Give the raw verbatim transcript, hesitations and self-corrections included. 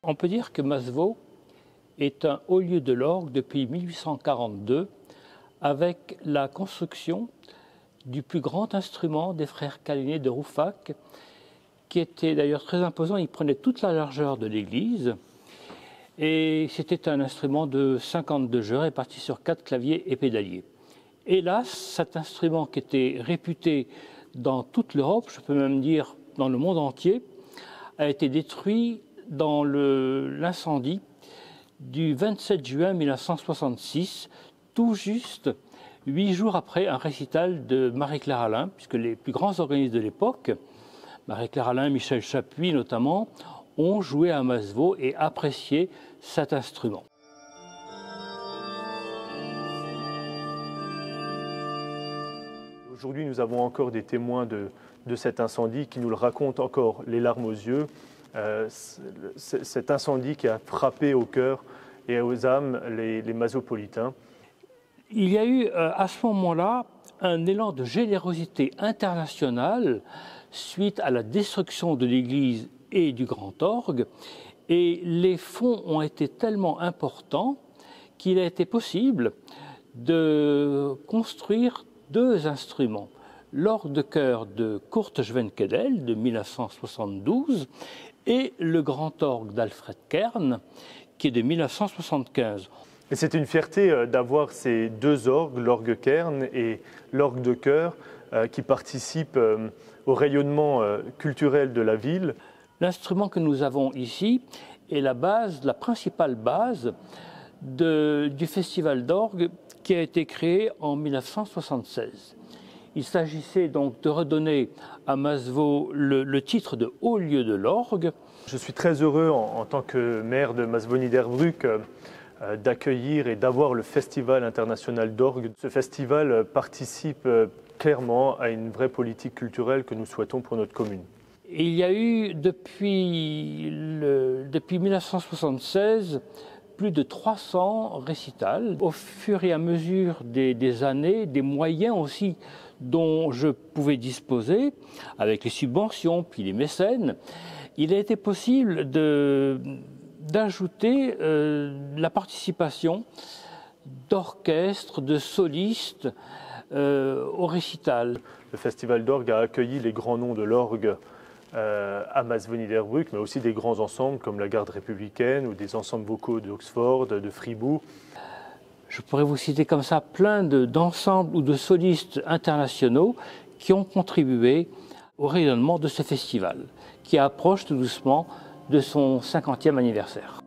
On peut dire que Masevaux est un haut lieu de l'orgue depuis mille huit cent quarante-deux, avec la construction du plus grand instrument des frères Calénés de Rouffach, qui était d'ailleurs très imposant. Il prenait toute la largeur de l'église et c'était un instrument de cinquante-deux jeux répartis sur quatre claviers et pédaliers. Hélas, cet instrument qui était réputé dans toute l'Europe, je peux même dire dans le monde entier, a été détruit dans l'incendie du vingt-sept juin mille neuf cent soixante-six, tout juste huit jours après un récital de Marie-Claire Alain, puisque les plus grands organistes de l'époque, Marie-Claire Alain, Michel Chapuis notamment, ont joué à Masevaux et apprécié cet instrument. Aujourd'hui, nous avons encore des témoins de, de cet incendie qui nous le racontent encore les larmes aux yeux. Euh, cet incendie qui a frappé au cœur et aux âmes les, les masopolitains. Il y a eu euh, à ce moment-là un élan de générosité internationale suite à la destruction de l'église et du grand orgue, et les fonds ont été tellement importants qu'il a été possible de construire deux instruments. L'orgue de chœur de Kurt Schwenkedel de mille neuf cent soixante-douze et le grand orgue d'Alfred Kern qui est de mille neuf cent soixante-quinze. Et c'est une fierté d'avoir ces deux orgues, l'orgue Kern et l'orgue de chœur, euh, qui participent euh, au rayonnement euh, culturel de la ville. L'instrument que nous avons ici est la base, la principale base de, du festival d'orgue qui a été créé en mille neuf cent soixante-seize. Il s'agissait donc de redonner à Masevaux le, le titre de haut lieu de l'orgue. Je suis très heureux en, en tant que maire de Masevaux-Niederbrück euh, euh, d'accueillir et d'avoir le Festival international d'orgue. Ce festival euh, participe euh, clairement à une vraie politique culturelle que nous souhaitons pour notre commune. Il y a eu depuis, le, depuis mille neuf cent soixante-seize plus de trois cents récitals. Au fur et à mesure des, des années, des moyens aussi dont je pouvais disposer, avec les subventions puis les mécènes, il a été possible d'ajouter euh, la participation d'orchestres, de solistes euh, au récital. Le Festival d'orgue a accueilli les grands noms de l'orgue Euh, à Masevaux-Niederbrück, mais aussi des grands ensembles comme la Garde républicaine ou des ensembles vocaux d'Oxford, de Fribourg. Je pourrais vous citer comme ça plein d'ensembles ou de solistes internationaux qui ont contribué au rayonnement de ce festival, qui approche tout doucement de son cinquantième anniversaire.